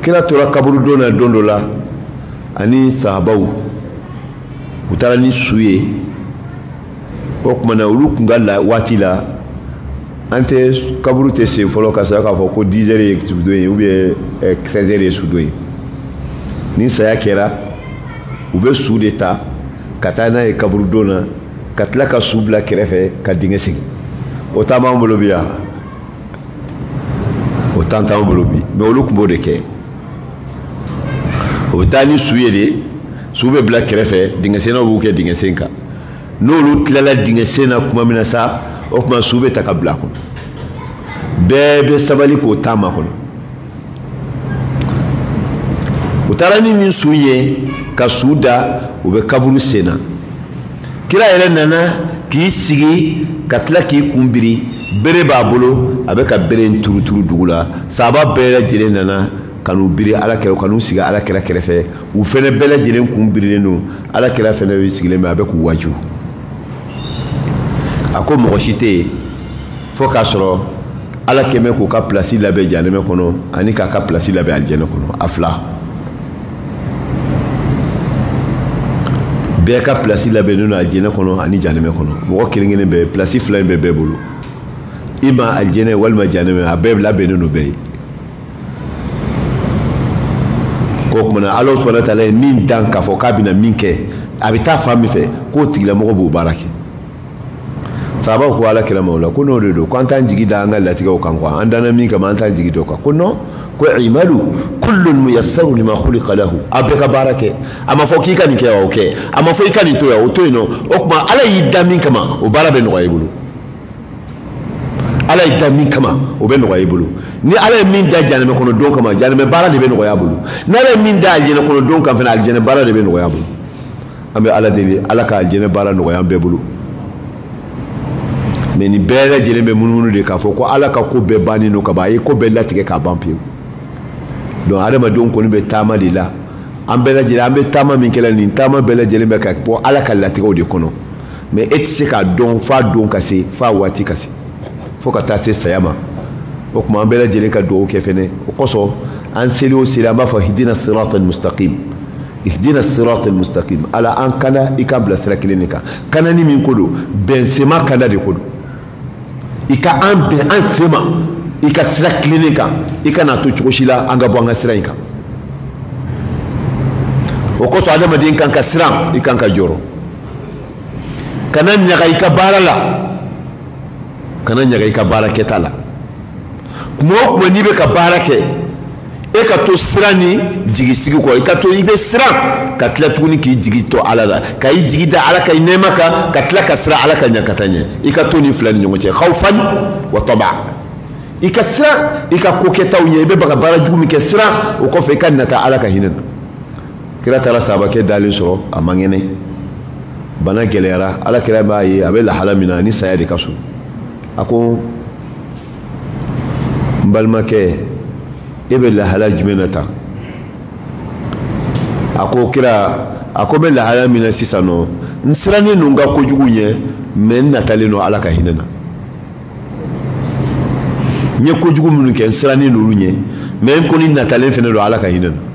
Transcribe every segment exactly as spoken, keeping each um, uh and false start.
kira tora kaburu dona dondo la ani sahabaw utara ni suye o kuma na ulu kunga la wati la ante kaburu te se folo ka sa ka fo ko dix heures e sudoye ou bien treize heures e sudoye ni saya kera ube su de ta katana e kaburu dona katla ka subla kerefe ka dinge sigi o tama mbolo biya o tanta mbolo bi me olu kumbo de ke o tani suye de sube bla kerefe dinge sena bu ke dinge senka no lu tlala dinge sena kuma mina sa o kuma sube takabla ko bebe sabali ko tama ko utarani min suye ka suda ube kaburu sena kira yɛrɛ nana k'i sigi ka tila k'i kunbiri bere b'a bolo a bɛ ka bere turu turu dugu la sahaba bɛɛ lajɛlen nana ka n'u biri ala kɛrɛ ka n'u sigi ala kɛrɛ kɛrɛfɛ u fɛnɛ bɛɛ lajɛlen kun birilen don ala kɛrɛ fɛnɛ bɛ sigilen bɛ a bɛ k'u waju a ko mɔgɔ si tɛ yen fo k'a sɔrɔ ala kɛmɛ k'u ka pilasi labɛn janɛmɛ kɔnɔ ani k'a ka pilasi labɛn alijɛnɛ kɔnɔ a fila bɛɛ ka pilasi labɛnnen don alijɛnɛ kɔnɔ ani janɛmɛ kɔnɔ mɔgɔ kelen kelen bɛɛ pilasi fila in bɛ bɛɛ bolo i ma alijɛnɛ walima janɛmɛ a bɛɛ labɛnnen don bɛɛ ye k'o kumana ala subahana wataala ye min dan k'a fɔ k'a bɛna min kɛ a bɛ taa fan min fɛ k'o tigilamɔgɔ b'o baara kɛ sahabaw ko ala kira ma o la ko n'o de don ko an t'an jigi da an ka latigɛw kan quoi an danna min kama an t'an jigi da o kan ko non ko imalu kullun muyassaru lima khuliqa lahu a bɛɛ ka baara kɛ a ma fɔ k'i ka nin kɛ wa o kɛ a ma fɔ i ka nin to yan o to yen nɔ o tuma ala y'i da min kama o baara bɛ nɔgɔya i bolo ala y'i da min kama o bɛ nɔgɔya i bolo ni ala ye min da janɛmɛ kɔnɔ don kama janɛmɛ baara de bɛ nɔgɔya a bolo ni ala ye min da alijɛnɛ kɔnɔ don kan fana alijɛnɛ baara de bɛ nɔgɔya a bolo an bɛ ala deli ala ka alijɛnɛ baara nɔgɔya an bɛɛ bolo mais ni bɛɛ lajɛlen bɛ munumunu de k'a fɔ ko ala ka ko bɛɛ bannen don ka ban a ye ko bɛɛ latigɛ k'a ban pewu donc adamadenw kɔni bɛ taama de la an bɛɛ lajɛlen an bɛ taama min kɛla nin taama bɛɛ lajɛlen bɛ ka bɔ ala ka latigɛw de kɔnɔ mais e tɛ se k'a dɔn f'a don ka se f'a waati ka se fo ka taa se saya ma o tuma an bɛɛ lajɛlen ka dugawu kɛ fɛnɛ o kosɔn an seli o seli an b'a fɔ hidina sirata almustaqim ihdina sirata almustaqim ala an kana i ka bila sira kelen de kan kanani min ko don bɛnsema kana de ko don i ka an bɛn an sema i ka sira kilennen kan i kana to cogo si la an ka bɔ an ka sira in kan o kosɔn adamaden kan ka siran i kan ka jɔrɔ kana ɲaga i ka baara la kana ɲaga i ka baara kɛta la kuma o kuma n'i bɛ ka baara kɛ e ka to siran ni jigisigi kɔ i ka to i bɛ siran ka tila tuguni k'i jigi to ala la ka i jigi da ala ka i nɛɛma kan ka tila ka siran ala ka ɲa ka taa ɲɛ i ka to nin fila ni ɲɔgɔn cɛ khawfan wa taba i ka siran i ka ko kɛtaw ɲɛ i bɛ baga baara jugu min kɛ siran o kɔfɛ i ka nata ala ka hinɛ na kira taara sahabakɛ dalen sɔrɔ a man kɛnɛ bana gɛlɛyara ala kira b'a ye a bɛ lahala min na ni saya de ka so a ko n balimakɛ e bɛ lahala jumɛn na tan a ko kira a ko n bɛ lahala min na sisan nɔ n sirannen don n ka kojugu ɲɛ mais n natalen don ala ka hinɛ na n ye kojugu minnu kɛ n sirannen don olu ɲɛ mais n kɔni natalen fɛnɛ don ala ka hinɛ na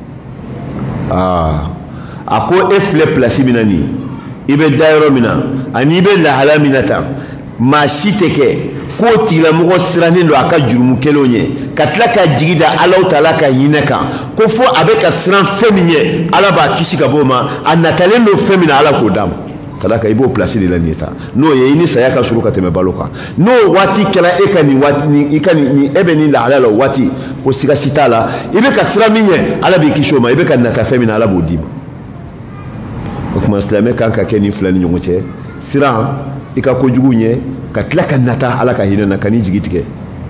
aa a ko e filɛ pilasi min na nin i bɛ da yɔrɔ min na ani i bɛ lahala min na tan maa si tɛ kɛ k'o tigilamɔgɔ sirannen don a ka jurumu kelenw ɲɛ ka tila ka jigi da alaw taala ka hinɛ kan ko fo a bɛ ka siran fɛn min ɲɛ ala b'a kisi ka bɔ o ma a natalen don fɛn min na ala k'o d'a ma ka d'a kan i b'o pilasi de la nin ye tan n'o ye i ni saya ka surun ka tɛmɛ balo kan n'o waati kɛra e ka nin waati ni i ka nin e bɛ nin lahala la o waati ko sigasi t'a la i bɛ ka siran min ɲɛ ala b'i kisi o ma i bɛ ka nata fɛn min na ala b'o d'i ma o tuma silamɛ kan ka kɛ nin fila ni ɲɔgɔn cɛ siran i ka kojugu ɲɛ ka tila ka nata ala ka hinɛ na ka n'i jigi tigɛ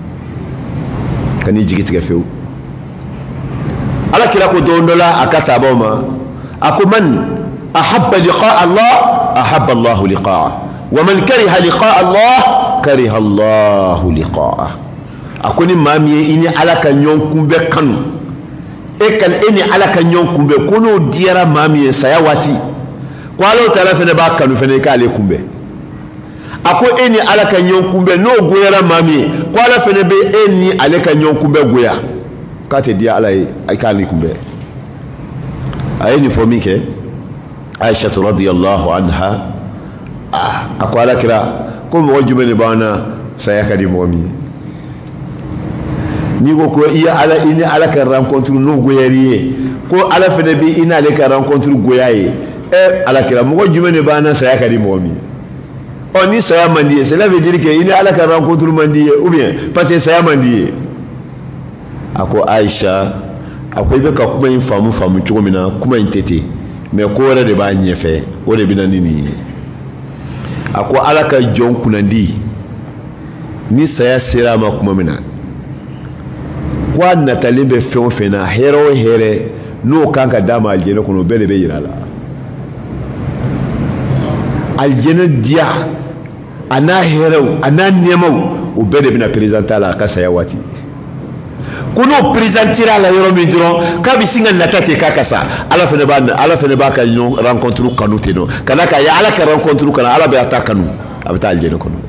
ka n'i jigi tigɛ fewu ala kira ko don dɔ la a ka sahabaw ma a ko man ahabba liqaa allah ahabba allahu liqaa'ah wa man kariha liqaa allah kariha allahu liqaa'ah a ko ni maa min ye i ni ala ka ɲɔgɔn kunbɛ kanu e ka e ni ala ka ɲɔgɔn kunbɛ ko n'o diyara maa min ye saya waati ko ala taala fɛnɛ b'a kanu fɛnɛ i k'ale kunbɛ a ko e ni ala ka ɲɔgɔn kunbɛ n'o goyara maa min ye ko ala fɛnɛ bɛ e ni ale ka ɲɔgɔn kunbɛ goya kate dia ala ay kali kumbe ay ni fomi ke Aisha radhiyallahu anha akwala kira ko mo jumene bana saya kadi momi ni ko ko iya ala ini ala ka rencontre no goyariye ko ala fene bi ina le ka rencontre goyaye e ala kira mo jumene bana saya kadi momi oni saya mandiye cela veut dire que ina ala ka rencontre mandiye ou bien parce que saya mandiye ako Aisha akwai be ka kuma yin famu famu cogo mina kuma yin tete mais ko wala de ba nyefe o de bina nini ako ala ka jon kunandi ni saya sera ma kuma mina kwa natali be fen fena hero here no kanka dama aljene kono bele be yirala aljene dia ana hero ana nemo o bele bina presenter la kasa ya wati kuno présentira la yoro mi dron ka bisinga natate kakasa ala fene ba ala fene ba ka no rencontre kanu teno kana ka ya ala ka rencontre kana ala be atakanu abata aljene kono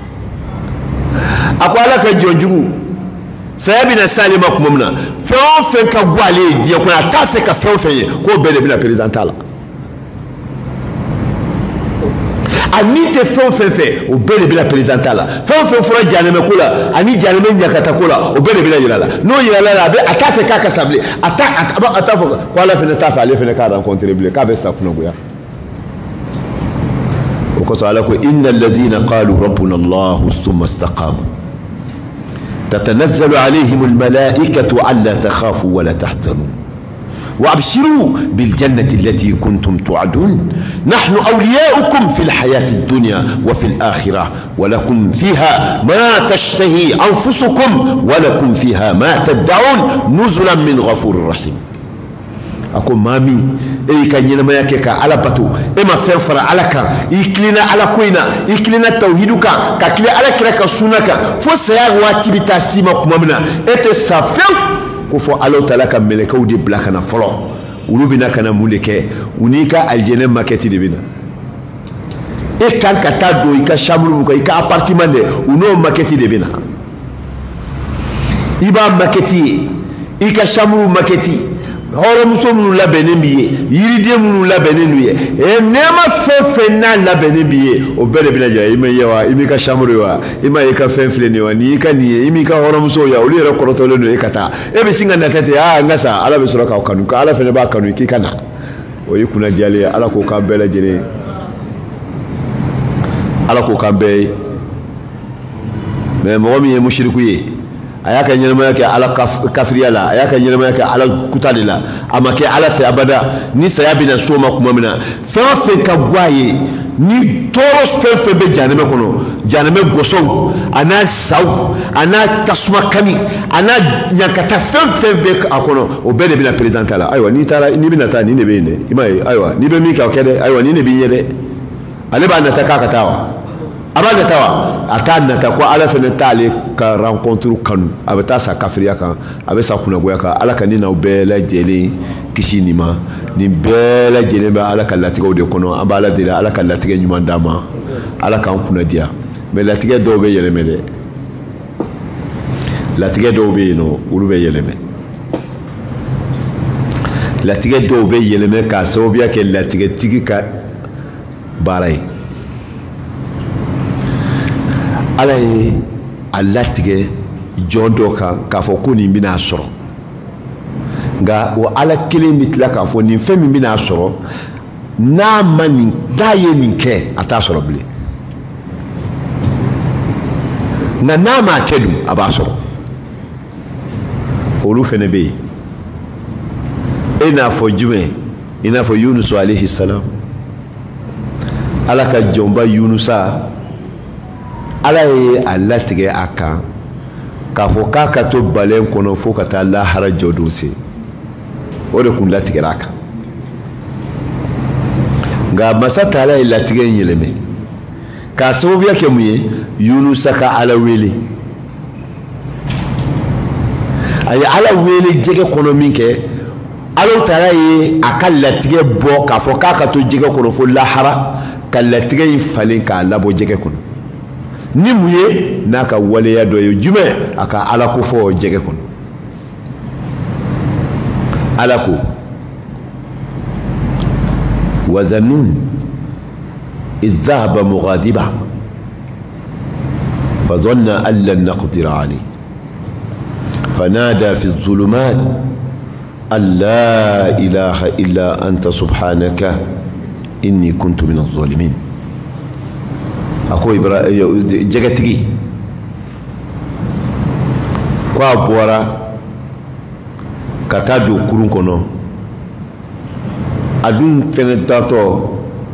akwa ala ka jonjugu sayabi na salima kumumna fe on fe ka gwale die ko ata fe ka fe fe ko bele bina présentala ani te fɛn fɛn fɛ o bɛɛ de bɛna présenté la fɛn fɛn fɔra janɛmɛ ko la ani janɛmɛ ɲakata ko la o bɛɛ de bɛna yira la n'o yira la a bɛ a t'a fɛ k'a ka sa bilen a t'a a t'a fɔ ko ala fɛnɛ t'a fɛ ale fɛnɛ k'a rencontré bilen k'a bɛ sa kunnagoya o kosɔn ala ko inna alladhina qalu rabbuna allahu thumma istaqamu tatanazzalu alayhim almalaikatu alla takhafu wa la tahzanu وابشروا بالجنة التي كنتم توعدون نحن أولياؤكم في الحياة الدنيا وفي الآخرة ولكم فيها ما تشتهي أنفسكم ولكم فيها ما تدعون نزلا من غفور رحيم أكو مامي إيه كان ينما يكيكا على باتو إما فنفر على كا إكلنا على كوينا إكلنا توحيدك كاكلي على كراكا سونك فسيا واتي بتاسيما كمامنا إتي سافيو kofo alo talaka melekaw de blaka na folo ulu bina kana muleke unika aljene maketi de bina e kan kata do ika shamru ko ika appartement de uno maketi de bina iba maketi ika shamru maketi horo muso munu labene biye yiride munu labene nuye e nema fefe na labene biye o bele bina ja ime yawa imi ka shamru wa ima ika fenfle ni wa ni ka ni imi ka horo muso ya uli ro korotole no ikata e be singa na tete ah ngasa ala be soro ka kanu ka ala fene ba kanu ki kana o yikuna jale ala ko ka bele jele ala ko ka be me mo mi e mushriku ye ayaka nyelma yake ala kafriya la ayaka nyelma yake ala kutali la amake ala fi abada ni sayabi na soma kuma mina fe fe ka gwaye ni toros fe fe be janeme kono janeme goson ana saw ana tasma kani ana nyakata fe fe be akono o be de bina presenter la aywa ni tara ni bina ta ni ne be ne imai aywa ni be mi ka kede aywa ni ne bi yede ale ba na ta ka tawa abada tawa atana ta ko ala fene tale ka rencontre kanu abata sa kafriya kan abesa kuna goya ka ala kan ni na bela jeli kishini ma ni bela jeli ba ala kan latigo de kono abala de ala kan latige nyuma dama ala kan kuna dia me latige do be yele mele latige do be no ulu be yele me latige do be yele me ka so biya ke latige tigi ka barai ala ye a latigɛ jɔn dɔ kan k'a fɔ ko nin bɛna sɔrɔ nka o ala kelen bɛ tila k'a fɔ nin fɛn min bɛna sɔrɔ n'a ma nin n'a ye nin kɛ a t'a sɔrɔ bilen nka n'a ma kɛ dun a b'a sɔrɔ olu fɛnɛ bɛ yen e n'a fɔ jumɛn i n'a fɔ yunusu alayhi salam ala ka jɔnba yunusa ala ye a latigɛ a kan k'a fɔ k'a ka to balen kɔnɔ fo ka taa lahara jɔdon se o de kun latigɛra a kan nka masa taala ye latigɛ in yɛlɛmɛ k'a sababuya kɛ mun ye yunusa ka ala wele a ye ala wele jɛgɛ kɔnɔ min kɛ ala taala ye a ka latigɛ bɔ k'a fɔ k'a ka to jɛgɛ kɔnɔ fo lahara ka latigɛ in falen k'a labɔ jɛgɛ kɔnɔ ni mun ye n'a ka waleya dɔ ye jumɛn a ka ala ko fɔ jɛgɛ kɔnɔ alako وذنون إذ ذهب مغاضبا فظن أن لن نقدر عليه فنادى في الظلمات أن لا إله إلا أنت سبحانك إني كنت من الظالمين. أخو إبراهيم جگتگي كوا بورا كتادو كورون كونو adun fene tato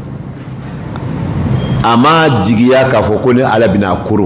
ama jigiya ka fo ko ne ala bina kuru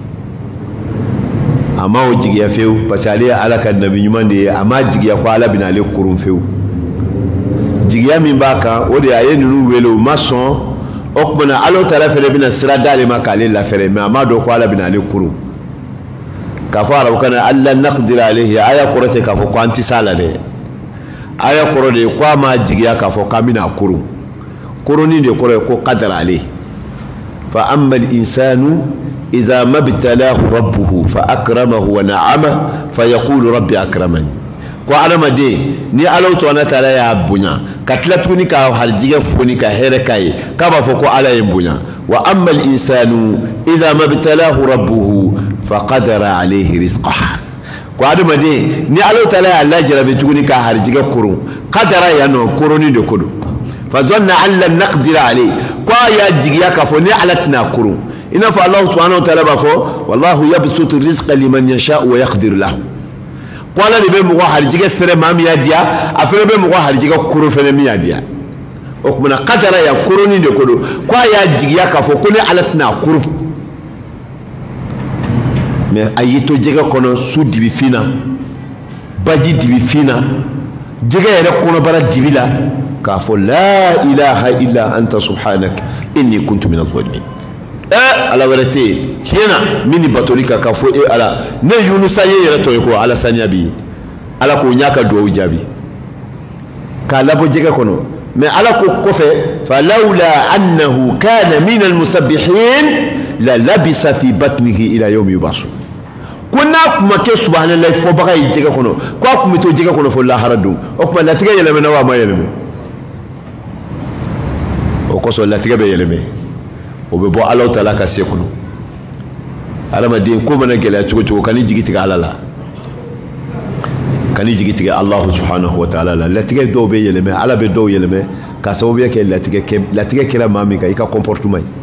ama o jigiya feu pasali ala kan nabi nyuma de ama jigiya ko ala bina le kuru feu jigiya min baka o de aye nunu welo mason okmana alo tala fele bina sira dale makale la fele ma ama do ko ala bina le kuru ka fara kana alla naqdir alayhi aya qurate ka fo ko anti sala de aya koro de kwa ma jigiya ka fo kamina kuru kuru ni de koro ko qadar ali fa amma al insanu idha mabtalahu rabbuhu fa akramahu wa na'ama fa yaqulu rabbi akramani ko alama de ni alaw to na tala ya bunya katlatu ni ka harjiga foni ka here kai ka ba fo ko ala yin bunya wa amma al insanu idha mabtalahu rabbuhu fa qadara alayhi rizqahu ko adama de ni Allah taala Allah jarabe tuguni ka harjiga kurun qadara ya no kuruni de kudu fa dhanna an lan naqdir alayhi ko ya jigiya ka fo ni alatna kurun ina fa Allah subhanahu wa ta'ala ba fo wallahu yabsutu rizqa liman yasha wa yaqdir lahu ko ala be mo harjiga fere mam ya dia afere be mo harjiga kuru fere mi ya dia o kuma qadara ya kuruni de kudu ko ya jigiya ka fo ko ni alatna kurun mais ayito jega kono su dibi fina baji dibi fina jega yere kono bara dibila ka fo la ilaha illa anta subhanak inni kuntu min adh-dhalimin eh ala warate tiena mini batolika ka fo e ala ne yunusa ye yere to ko ala sanyabi ala ko nyaka do jabi ka labo jega kono mais ala ko kofe fa laula annahu kana min al-musabbihin la labisa fi batnihi ila yawmi yub'athun kuna kuma ke subhanallahi fo baga yi jega kono ko kuma to jega kono fo la haradu o kuma la tiga yeleme na wa ma yeleme o ko so la tiga be yeleme o be bo Allah taala ka se kono alama de ko mana gele tugo tugo kani jigi tiga alala kani jigi tiga Allah subhanahu wa ta'ala la tiga do be yeleme ala be do yeleme ka so be ke la tiga ke la tiga kila mami ka ika comportement